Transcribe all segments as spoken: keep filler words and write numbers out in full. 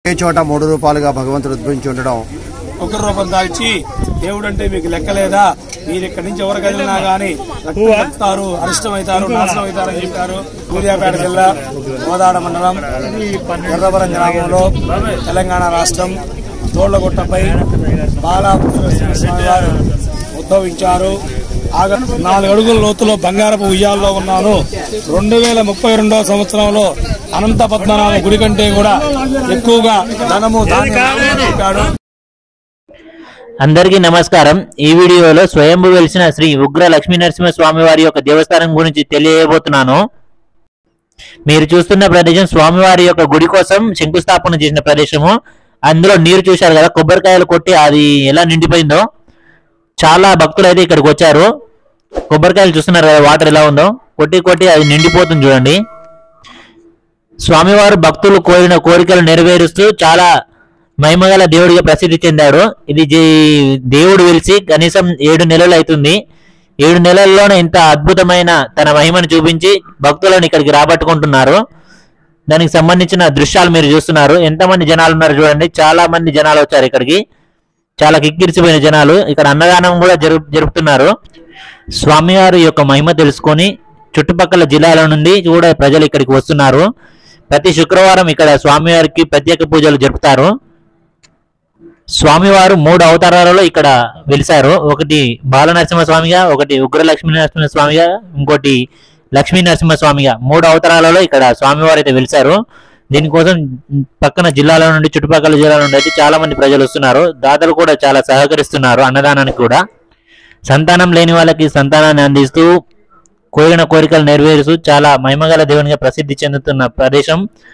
ఏ చోట మూడు రూపాయలుగా భగవంతుడు ఉద్భవించి ఉండడం, ఒక రూపం దాల్చి దేవుడు అంటే మీకు లెక్కలేదా, మీరు ఇక్కడి నుంచి ఎవరికి వెళ్ళినా గానీ రక్తారు, అరిష్టమవుతారు, నాశనం అవుతారని చెప్పారు. సూర్యాపేట జిల్లా కోదాడ మండలం ఎర్రవరం గ్రామంలో తెలంగాణ రాష్ట్రం తోళ్లగుట్టపై బాలాపుత్రస్వామి వారు ఉద్భవించారు. ఆగస్టు నాలుగు అడుగుల లోతులో బంగారపు ఉయ్యాల్లో ఉన్నాను. రెండు వేల ముప్పై రెండవ సంవత్సరంలో అనంత పద్మనాభ గుడి కంటే కూడా ఎక్కువగా ధనము చెప్పాడు. అందరికీ నమస్కారం. ఈ వీడియోలో స్వయంభూ వెలిసిన శ్రీ ఉగ్ర లక్ష్మీ నరసింహ స్వామి వారి యొక్క దేవస్థానం గురించి తెలియజేయబోతున్నాను. మీరు చూస్తున్న ప్రదేశం స్వామివారి యొక్క గుడి కోసం శంకుస్థాపన చేసిన ప్రదేశము. అందులో నీరు చూశారు కదా, కొబ్బరికాయలు కొట్టి అది ఎలా నిండిపోయిందో. చాలా భక్తులు అయితే ఇక్కడికి వచ్చారు. కొబ్బరికాయలు చూస్తున్నారు కదా, వాటర్ ఎలా ఉందో, కొట్టి కొట్టి అది నిండిపోతుంది చూడండి. స్వామివారు భక్తులు కోరిన కోరికలు నెరవేరుస్తూ చాలా మహిమగల దేవుడిగా ప్రసిద్ధి చెందాడు. ఇది దేవుడు వెలిసి కనీసం ఏడు నెలలు అవుతుంది. ఏడు నెలల్లోనే ఇంత అద్భుతమైన తన మహిమను చూపించి భక్తులను ఇక్కడికి రాబట్టుకుంటున్నారు. దానికి సంబంధించిన దృశ్యాలు మీరు చూస్తున్నారు. ఎంతమంది జనాలు ఉన్నారు చూడండి. చాలా మంది జనాలు వచ్చారు ఇక్కడికి. చాలా కిక్కిరిసిపోయిన జనాలు. ఇక్కడ అన్నదానం కూడా జరుపు జరుపుతున్నారు. స్వామివారి యొక్క మహిమ తెలుసుకొని చుట్టుపక్కల జిల్లాల నుండి కూడా ప్రజలు ఇక్కడికి వస్తున్నారు. ప్రతి శుక్రవారం ఇక్కడ స్వామివారికి ప్రత్యేక పూజలు జరుపుతారు. స్వామివారు మూడు అవతారాలలో ఇక్కడ వెలిశారు. ఒకటి బాలనరసింహ స్వామిగా, ఒకటి ఉగ్ర లక్ష్మీ నరసింహ స్వామిగా, ఇంకోటి లక్ష్మీ నరసింహ స్వామిగా మూడు అవతారాలలో ఇక్కడ స్వామివారు అయితే వెలిశారు. దీనికోసం పక్కన జిల్లాల నుండి, చుట్టుపక్కల జిల్లాల నుండి అయితే చాలా మంది ప్రజలు వస్తున్నారు. దాతలు కూడా చాలా సహకరిస్తున్నారు అన్నదానానికి కూడా. సంతానం లేని వాళ్ళకి సంతానాన్ని అందిస్తూ కోరిన కోరికలు నెరవేరుస్తూ చాలా మహిమగల దేవునిగా ప్రసిద్ధి చెందుతున్న ప్రదేశం.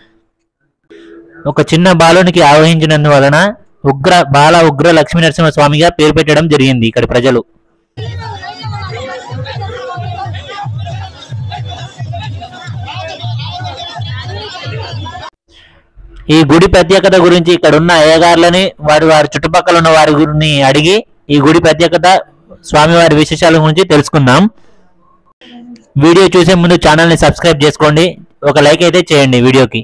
ఒక చిన్న బాలునికి ఆవహించినందువలన ఉగ్ర బాల ఉగ్ర లక్ష్మీ నరసింహ స్వామిగా పేరు పెట్టడం జరిగింది ఇక్కడి ప్రజలు. ఈ గుడి ప్రత్యేకత గురించి ఇక్కడ ఉన్న అయ్యగారులని, వారి వారి చుట్టుపక్కల ఉన్న వారి గురిని అడిగి ఈ గుడి ప్రత్యేకత, స్వామివారి విశేషాల గురించి తెలుసుకుందాం. వీడియో చూసే ముందు ఛానల్ని సబ్స్క్రైబ్ చేసుకోండి. ఒక లైక్ అయితే చేయండి వీడియోకి.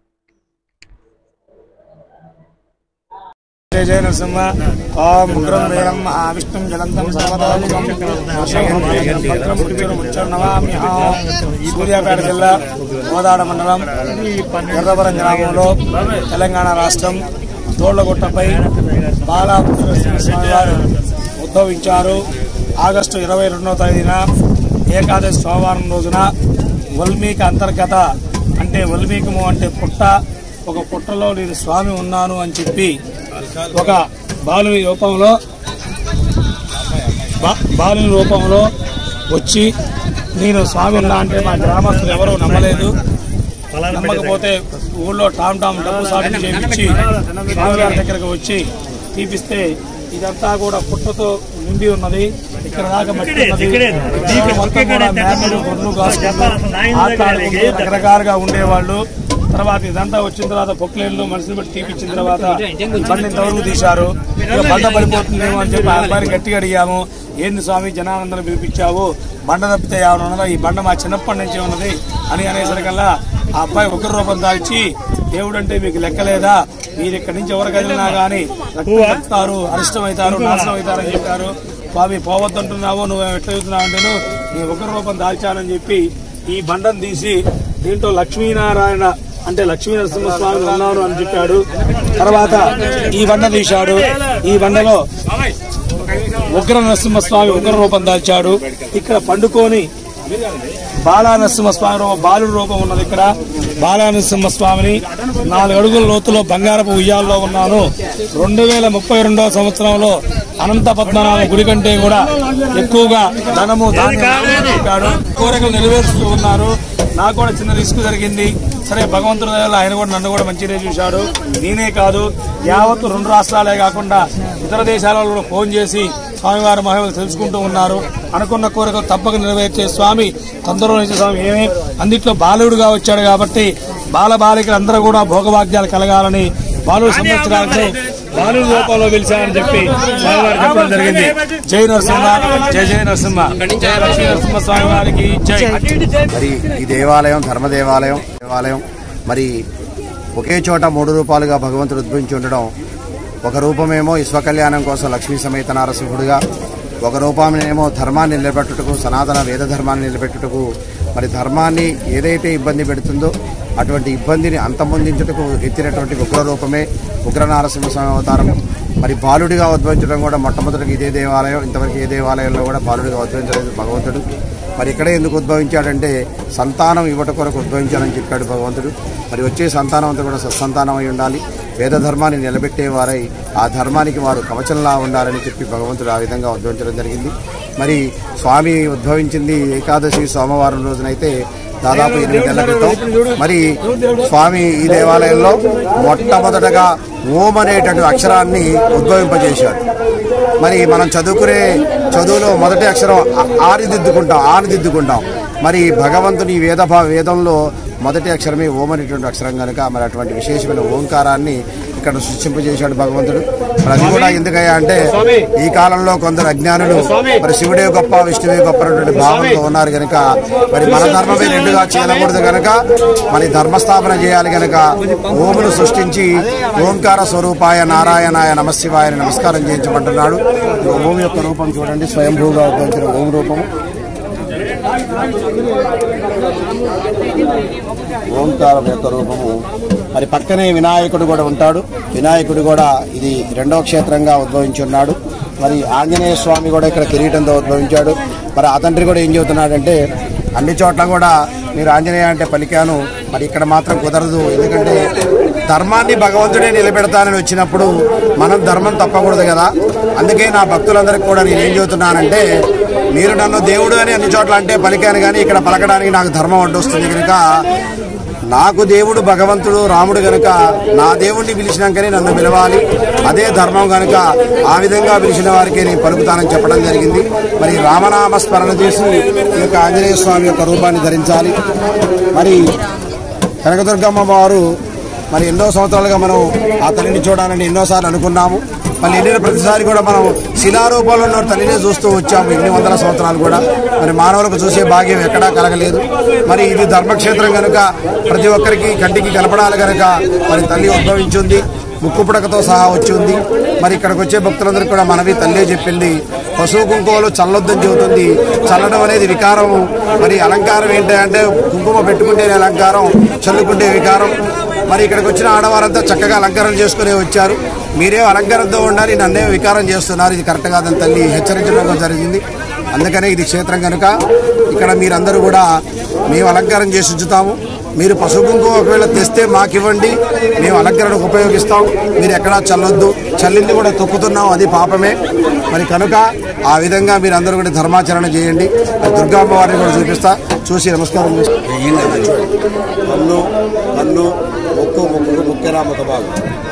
జయ జయ నరసింహ. ఓం ఉగ్రం వీరం మహావిష్ణుం జలంతం సర్వతోముఖం నమామ్యహం. సూర్యాపేట జిల్లా కోదాడ మండలం ఎర్రవరం గ్రామంలో తెలంగాణ రాష్ట్రం తోళ్లగుట్టపై బాలాపుత్రస్వామి వారు ఉద్భవించారు. ఆగస్టు ఇరవై రెండవ తేదీన ఏకాదశి సోమవారం రోజున వల్మీకి అంతర్గత, అంటే వల్మీకము అంటే పుట్ట, ఒక పుట్టలో నేను స్వామి ఉన్నాను అని చెప్పి ఒక బాలుని రూపంలో బాలుని రూపంలో వచ్చి నేను స్వామి ఉన్నా అంటే మా గ్రామస్తులు ఎవరూ నమ్మలేదు. నమ్మకపోతే ఊళ్ళో టామ్ టామ్ డబ్బు సాగు చేయించి స్వామివారి దగ్గరకు వచ్చి తీపిస్తే ఇదంతా కూడా పుట్టతో నిండి ఉన్నది. ఇక్కడ దాకా మట్టి ఉన్నది. మొత్తం కూడా మేకలు, గొర్రెలు కాసుకుంటూ రకరకాలుగా ఉండేవాళ్ళు. తర్వాత ఇదంతా వచ్చిన తర్వాత పొక్లేళ్ళు మనుషులు బట్టి తీపిచ్చిన తర్వాత బండి ఇంతవరకు తీశారు. ఇక బండ పడిపోతుందేమో అని చెప్పి ఆ అబ్బాయిని గట్టిగా అడిగాము. ఏంది స్వామి జనానందరం పిలిపించావు, బండ తప్పితే ఎవరు ఉన్నదా, ఈ బండ మా చిన్నప్పటి నుంచి ఉన్నది అని అనేసరికల్లా ఆ అబ్బాయి ఒక రూపం దాల్చి దేవుడు అంటే మీకు లెక్కలేదా, మీరు ఇక్కడి నుంచి ఎవరికి వెళ్ళినా గానీ రక్తారు, అరిష్టమవుతారు, నాశనం అవుతారని చెప్పారు. స్వామి పోవద్దంటున్నావు, నువ్వు ఎట్లా చెబుతున్నావు అంటే నేను ఒక రూపం దాల్చానని చెప్పి ఈ బండను తీసి దీంట్లో లక్ష్మీనారాయణ అంటే లక్ష్మీ నరసింహస్వామి ఉన్నాను అని చెప్పాడు. తర్వాత ఈ బండ తీశాడు. ఈ బండలో ఉగ్ర నరసింహస్వామి ఉగ్ర రూపం దాల్చాడు. ఇక్కడ పండుకొని బాలా నరసింహస్వామి బాలుడు రూపం ఉన్నది. ఇక్కడ బాలా నరసింహస్వామిని నాలుగు అడుగుల లోతులో బంగారపు ఉయ్యాల్లో ఉన్నాను. రెండు వేల ముప్పై రెండవ సంవత్సరంలో అనంత పద్మనాభ గుడి కంటే కూడా ఎక్కువగా ధనము చెప్పాడు. కోరికలు నెరవేరుస్తూ ఉన్నారు. నాకు కూడా చిన్న రిస్క్ జరిగింది. సరే భగవంతుడి దయ వల్ల ఆయన కూడా నన్ను కూడా మంచిగా చూశాడు. నేనే కాదు, యావత్తు రెండు రాష్ట్రాలే కాకుండా ఇతర దేశాలలో కూడా ఫోన్ చేసి స్వామివారి మహిమలు తెలుసుకుంటూ ఉన్నారు. అనుకున్న కోరికలు తప్పక నెరవేర్చే స్వామి, తొందరలో ఇచ్చే స్వామి. ఏమే అందుట్లో బాలుడుగా వచ్చాడు కాబట్టి బాల బాలికలు అందరూ కూడా భోగభాగ్యాలు కలగాలని, బాలుడు సంరక్షించడానికి బాలు రూపంలో పిలిచామని చెప్పి స్వామివారు చెప్పడం జరిగింది. జై నరసింహ, జై జయ నరసింహ, జయ లక్ష్మీ నరసింహ స్వామి వారికి జై. మరి ఈ దేవాలయం ధర్మ దేవాలయం దేవాలయం మరి ఒకే చోట మూడు రూపాలుగా భగవంతుడు ఉద్భవించి ఉండడం, ఒక రూపమేమో విశ్వకళ్యాణం కోసం లక్ష్మీ సమేత నారసింహుడిగా, ఒక రూపమేమో ధర్మాన్ని నిలబెట్టుటకు, సనాతన వేద ధర్మాన్ని నిలబెట్టుటకు, మరి ధర్మాన్ని ఏదైతే ఇబ్బంది పెడుతుందో అటువంటి ఇబ్బందిని అంతమొందించుటకు ఎత్తినటువంటి ఉగ్ర రూపమే ఉగ్ర నారసింహ స్వామి అవతారం. మరి బాలుడిగా ఉద్భవించడం కూడా మొట్టమొదటిగా ఇదే దేవాలయం, ఇంతవరకు ఏ దేవాలయంలో కూడా బాలుడిగా ఉద్భవించలేదు భగవంతుడు. మరి ఇక్కడే ఎందుకు ఉద్భవించాడంటే సంతానం ఇవ్వట కొరకు ఉద్భవించాలని చెప్పాడు భగవంతుడు. మరి వచ్చే సంతానం అంతా కూడా సత్సంతానం అయి ఉండాలి, వేద ధర్మాన్ని నిలబెట్టేవారై ఆ ధర్మానికి వారు కవచంలా ఉండాలని చెప్పి భగవంతుడు ఆ విధంగా ఉద్భవించడం జరిగింది. మరి స్వామి ఉద్భవించింది ఏకాదశి సోమవారం రోజునైతే దాదాపు ఎనిమిది నెలల క్రితం. మరి స్వామి ఈ దేవాలయంలో మొట్టమొదటగా ఓం అనేటువంటి అక్షరాన్ని ఉద్భవింపజేశాడు. మరి మనం చదువుకునే చదువులో మొదటి అక్షరం ఆని దిద్దుకుంటాం ఆని దిద్దుకుంటాం మరి భగవంతుని వేద వేదంలో మొదటి అక్షరమే ఓం అనేటువంటి అక్షరం కనుక మరి అటువంటి విశేషమైన ఓంకారాన్ని ఇక్కడ సృష్టింపజేశాడు భగవంతుడు. మరి అది కూడా ఎందుకయ్యా అంటే ఈ కాలంలో కొందరు అజ్ఞానులు మరి శివుడే గొప్ప విష్ణువే గొప్ప అనేటువంటి భావంతో ఉన్నారు కనుక మరి మన ధర్మమే రెండుగా చేయకూడదు కనుక మరి ధర్మస్థాపన చేయాలి కనుక ఓమును సృష్టించి ఓంకార స్వరూపాయ నారాయణాయ నమశివాయ నమస్కారం చేయించమంటున్నాడు. ఓం యొక్క రూపం చూడండి, స్వయంభూగా ఉద్భవించిన ఓం రూపము ఓంకారం యొక్క రూపము. మరి పక్కనే వినాయకుడు కూడా ఉంటాడు. వినాయకుడు కూడా ఇది రెండవ క్షేత్రంగా ఉద్భవించి ఉన్నాడు. మరి ఆంజనేయ స్వామి కూడా ఇక్కడ కిరీటంతో ఉద్భవించాడు. మరి ఆ తండ్రి కూడా ఏం చెబుతున్నాడంటే అన్ని చోట్ల కూడా మీరు ఆంజనేయ అంటే పలికాను, మరి ఇక్కడ మాత్రం కుదరదు, ఎందుకంటే ధర్మాన్ని భగవంతుడే నిలబెడతానని వచ్చినప్పుడు మనం ధర్మం తప్పకూడదు కదా. అందుకే నా భక్తులందరికీ కూడా నేను ఏం చెబుతున్నానంటే మీరు నన్ను దేవుడు అని అన్ని చోట్ల అంటే పలికాను, కానీ ఇక్కడ పలకడానికి నాకు ధర్మం అడ్డొస్తుంది కనుక నాకు దేవుడు భగవంతుడు రాముడు కనుక నా దేవుణ్ణి పిలిచినాకనే నన్ను పిలవాలి, అదే ధర్మం కనుక ఆ విధంగా పిలిచిన వారికి నేను పలుకుతానని చెప్పడం జరిగింది. మరి రామనామ స్మరణ చేసి ఈ యొక్క ఆంజనేయ స్వామి యొక్క రూపాన్ని ధరించాలి. మరి కనకదుర్గమ్మ వారు మరి ఎన్నో సంవత్సరాలుగా మనం ఆ తల్లిని చూడాలని ఎన్నోసార్లు అనుకున్నాము. మళ్ళీ ఎన్నిన ప్రతిసారి కూడా మనం శిలారూపంలో ఉన్న తల్లినే చూస్తూ వచ్చాము ఎన్ని వందల సంవత్సరాలు కూడా. మరి మానవులకు చూసే భాగ్యం ఎక్కడా కలగలేదు. మరి ఇది ధర్మక్షేత్రం కనుక ప్రతి ఒక్కరికి కంటికి కనపడాలి కనుక మరి తల్లి ఉద్భవించింది, ముక్కు పుడకతో సహా వచ్చి ఉంది. మరి ఇక్కడికి వచ్చే భక్తులందరికీ కూడా మనవి తల్లే చెప్పింది, పశువు కుంకుమలు చల్లొద్దని చెబుతుంది. చల్లడం అనేది వికారం. మరి అలంకారం ఏంటంటే కుంకుమ పెట్టుకుంటేనే అలంకారం, చల్లుకుంటే వికారం. మరి ఇక్కడికి వచ్చిన ఆడవారంతా చక్కగా అలంకరణ చేసుకునే వచ్చారు. మీరే అలంకారంతో ఉండాలి, నన్నే వికారం చేస్తున్నారు, ఇది కరెక్ట్ కాదని తల్లి హెచ్చరించడం జరిగింది. అందుకనే ఇది క్షేత్రం కనుక ఇక్కడ మీరందరూ కూడా మేము అలంకారం చేసి ఉంచుతాము. మీరు పసుపు కుంకుమ ఒకవేళ తెస్తే మాకు ఇవ్వండి, మేము అలంకరణకు ఉపయోగిస్తాం. మీరు ఎక్కడా చల్లొద్దు, చల్లింది కూడా తొక్కుతున్నాం, అది పాపమే. మరి కనుక ఆ విధంగా మీరు అందరూ కూడా ధర్మాచరణ చేయండి. దుర్గామ్మ వారిని కూడా చూపిస్తా, చూసి నమస్కారం చేస్తాం. కన్ను కన్ను ముక్కు ముక్కు ముక్కెరా ముఖ భాగం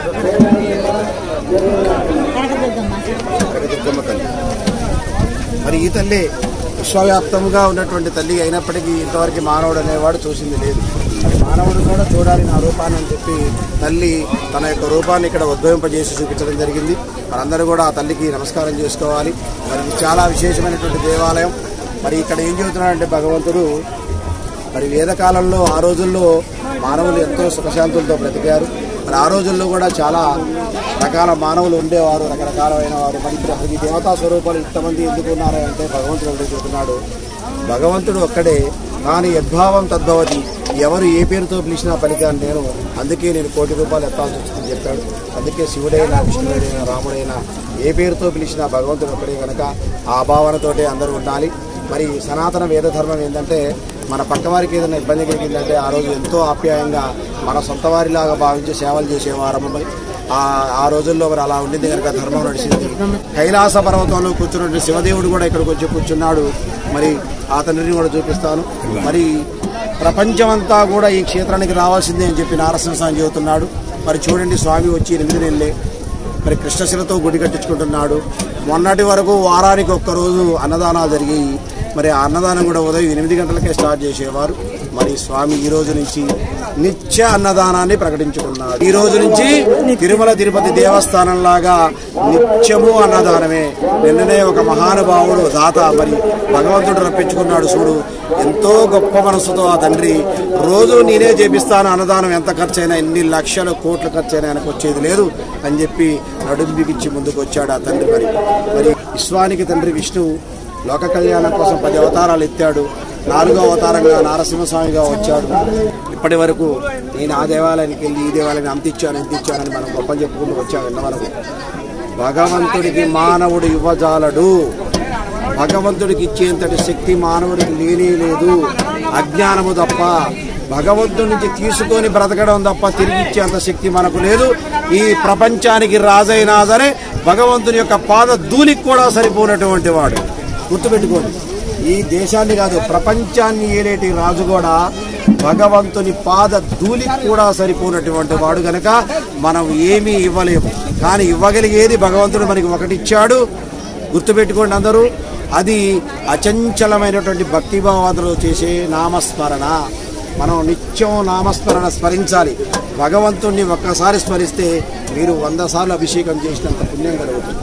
దుర్గమ్మ తల్లి. మరి ఈ తల్లి విశ్వవ్యాప్తంగా ఉన్నటువంటి తల్లి అయినప్పటికీ ఇంతవరకు మానవుడు అనేవాడు చూసింది లేదు. మరి మానవుడు కూడా చూడాలి నా రూపాన్ని అని చెప్పి తల్లి తన యొక్క రూపాన్ని ఇక్కడ ఉద్భవింపజేసి చూపించడం జరిగింది. మనందరూ కూడా ఆ తల్లికి నమస్కారం చేసుకోవాలి. మరి చాలా విశేషమైనటువంటి దేవాలయం. మరి ఇక్కడ ఏం చెబుతున్నాడంటే భగవంతుడు మరి వేదకాలంలో ఆ రోజుల్లో మానవులు ఎంతో సుఖశాంతులతో బ్రతికారు. మరి ఆ రోజుల్లో కూడా చాలా రకాల మానవులు ఉండేవారు, రకరకాలైన వారు. మరి ఇప్పుడు ఈ దేవతా స్వరూపాలు ఇంతమంది ఎందుకు ఉన్నారో అంటే భగవంతుడు ఒకటి చెబుతున్నాడు, భగవంతుడు ఒక్కడే కానీ యద్భావం తద్భవతి, ఎవరు ఏ పేరుతో పిలిచినా పలికాను నేను, అందుకే నేను కోటి రూపాయలు ఎత్తాల్సి వచ్చిందని చెప్పాడు. అందుకే శివుడైనా విష్ణుడైనా రాముడైనా ఏ పేరుతో పిలిచినా భగవంతుడు ఒక్కడే కనుక ఆ భావనతోటే అందరూ ఉండాలి. మరి సనాతన వేద ధర్మం ఏంటంటే మన పక్కవారికి ఏదైనా ఇబ్బంది కలిగిందంటే ఆ రోజు ఎంతో ఆప్యాయంగా మన సొంత వారిలాగా భావించి సేవలు చేసేవారమ్మ. మరి ఆ ఆ రోజుల్లో మరి అలా ఉండింది కనుక ధర్మం నడిచింది. కైలాస పర్వతంలో కూర్చున్నటువంటి శివదేవుడు కూడా ఇక్కడికి వచ్చి కూర్చున్నాడు. మరి ఆ తండ్రిని కూడా చూపిస్తాను. మరి ప్రపంచమంతా కూడా ఈ క్షేత్రానికి రావాల్సిందే అని చెప్పి నారసింహస్వామి చెబుతున్నాడు. మరి చూడండి, స్వామి వచ్చి ఎనిమిది నెలలే మరి కృష్ణశిలతో గుడి కట్టించుకుంటున్నాడు. మొన్నటి వరకు వారానికి ఒక్కరోజు అన్నదానాలు జరిగాయి. మరి ఆ అన్నదానం కూడా ఉదయం ఎనిమిది గంటలకే స్టార్ట్ చేసేవారు. మరి స్వామి ఈ రోజు నుంచి నిత్య అన్నదానాన్ని ప్రకటించుకున్నారు. ఈ రోజు నుంచి తిరుమల తిరుపతి దేవస్థానం లాగా నిత్యము అన్నదానమే. నిన్ననే ఒక మహానుభావుడు దాత మరి భగవంతుడు రప్పించుకున్నాడు చూడు, ఎంతో గొప్ప మనసుతో ఆ తండ్రి రోజు నేనే చేపిస్తాను అన్నదానం, ఎంత ఖర్చైనా ఎన్ని లక్షల కోట్ల ఖర్చైనా ఆయనకు వచ్చేది లేదు అని చెప్పి నడుంబికిచ్చి ముందుకు వచ్చాడు ఆ తండ్రి. మరి మరి విశ్వానికి తండ్రి విష్ణువు లోక కళ్యాణం కోసం పది అవతారాలు ఎత్తాడు. నాలుగో అవతారంగా నారసింహస్వామిగా వచ్చాడు. ఇప్పటి వరకు నేను ఆ దేవాలయానికి వెళ్ళి ఈ దేవాలయాన్ని అంత ఇచ్చాను ఎంత ఇచ్చానని మనం గొప్ప చెప్పుకుంటూ వచ్చాము. ఇంతవరకు భగవంతుడికి మానవుడు ఇవ్వజాలడు, భగవంతుడికి ఇచ్చేంతటి శక్తి మానవుడికి లేనే లేదు. అజ్ఞానము తప్ప భగవంతుడి నుంచి తీసుకొని బ్రతకడం తప్ప తిరిగి ఇచ్చేంత శక్తి మనకు లేదు. ఈ ప్రపంచానికి రాజైనా సరే భగవంతుని యొక్క పాద ధూళికి కూడా సరిపోయినటువంటి వాడు. గుర్తుపెట్టుకోండి, ఈ దేశాన్ని కాదు ప్రపంచాన్ని ఏలేటి రాజు కూడా భగవంతుని పాద ధూళికి కూడా సరిపోయినటువంటి వాడు గనక మనం ఏమీ ఇవ్వలేము. కానీ ఇవ్వగలిగేది భగవంతుడు మనకి ఒకటిచ్చాడు. గుర్తుపెట్టుకోండి అందరూ, అది అచంచలమైనటువంటి భక్తిభావాదులు చేసే నామస్మరణ. మనం నిత్యం నామస్మరణ స్మరించాలి. భగవంతుణ్ణి ఒక్కసారి స్మరిస్తే మీరు వంద సార్లు అభిషేకం చేసినంత పుణ్యం కలుగుతుంది.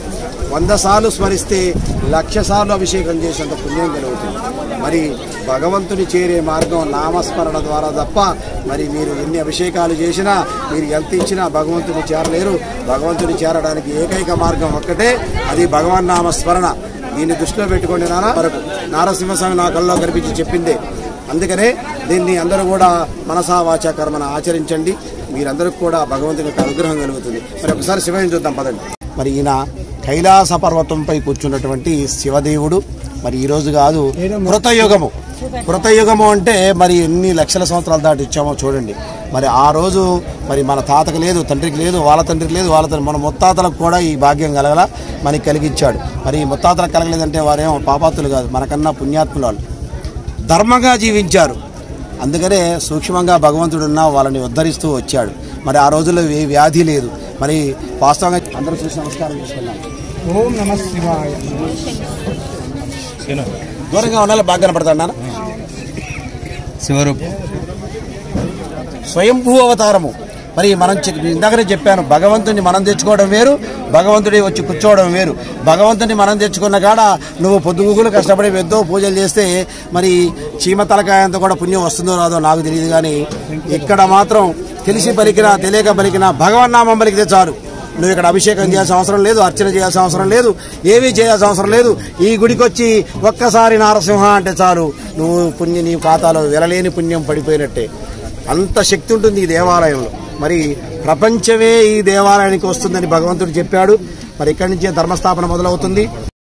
వంద సార్లు స్మరిస్తే లక్ష సార్లు అభిషేకం చేసినంత పుణ్యం కలుగుతుంది. మరి భగవంతుని చేరే మార్గం నామస్మరణ ద్వారా తప్ప మరి మీరు ఎన్ని అభిషేకాలు చేసినా మీరు ఎంత ఇచ్చినా భగవంతుని చేరలేరు. భగవంతుని చేరడానికి ఏకైక మార్గం ఒక్కటే, అది భగవన్ నామస్మరణ. దీన్ని దృష్టిలో పెట్టుకోండి నాన్న. వరకు నారసింహస్వామి నా కల్లో కనిపించి చెప్పిందే. అందుకనే దీన్ని అందరూ కూడా మనసా వాచా కర్మన ఆచరించండి. మీరందరికీ కూడా భగవంతుని యొక్క అనుగ్రహం కలుగుతుంది. మరి ఒకసారి శివయ్యని చూద్దాం పదండి. మరి ఈయన కైలాస పర్వతంపై కూర్చున్నటువంటి శివదేవుడు. మరి ఈ రోజు కాదు, కృతయుగము. కృతయుగము అంటే మరి ఎన్ని లక్షల సంవత్సరాలు దాటి ఇచ్చామో చూడండి. మరి ఆ రోజు మరి మన తాతకు లేదు, తండ్రికి లేదు, వాళ్ళ తండ్రికి లేదు, వాళ్ళ తండ్రి మన ముత్తాతలకు కూడా ఈ భాగ్యం కలగల మనకి కలిగించాడు. మరి ముత్తాతలకు కలగలేదంటే వారేమో పాపాత్తులు కాదు, మనకన్నా పుణ్యాత్ములు వాళ్ళు, ధర్మంగా జీవించారు. అందుకనే సూక్ష్మంగా భగవంతుడున్న వాళ్ళని ఉద్ధరిస్తూ వచ్చాడు. మరి ఆ రోజుల్లో ఏ వ్యాధి లేదు. మరి వాస్తవంగా అందరూ చూసి నమస్కారం చేసుకున్నాం. ఓం నమః శివాయ. దూరంగా ఉండాలి, బాగా కనపడతాడు. శివరూపం స్వయంభూ అవతారము. మరి మనం ఇందాకనే చెప్పాను, భగవంతుని మనం తెచ్చుకోవడం వేరు, భగవంతుడి వచ్చి కూర్చోవడం వేరు. భగవంతుని మనం తెచ్చుకున్న కాడ నువ్వు పొద్దుగులు కష్టపడి ఎంతో పూజలు చేస్తే మరి చీమ తలకాయంతో కూడా పుణ్యం వస్తుందో రాదో నాకు తెలియదు. కానీ ఇక్కడ మాత్రం తెలిసి పలికినా తెలియక పలికినా భగవన్నామం పలికితే చాలు. నువ్వు ఇక్కడ అభిషేకం చేయాల్సిన అవసరం లేదు, అర్చన చేయాల్సిన అవసరం లేదు, ఏమీ చేయాల్సిన అవసరం లేదు. ఈ గుడికి వచ్చి ఒక్కసారి నారసింహ అంటే చాలు, నువ్వు పుణ్యం నీ ఖాతాలో వెలలేని పుణ్యం పడిపోయినట్టే. అంత శక్తి ఉంటుంది ఈ దేవాలయంలో. మరి ప్రపంచమే ఈ దేవాలయానికి వస్తుందని భగవంతుడు చెప్పాడు. మరి ఇక్కడి నుంచే ధర్మస్థాపన మొదలవుతుంది.